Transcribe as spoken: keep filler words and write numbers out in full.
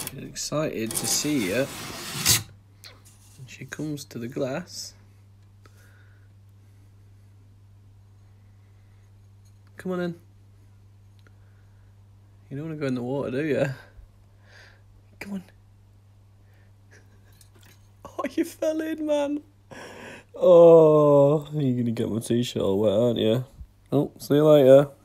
She's excited to see you. And she comes to the glass. Come on in. You don't want to go in the water, do you? Come on. Oh, you fell in, man. Oh, you're going to get my t-shirt all wet, aren't you? Oh, see you later.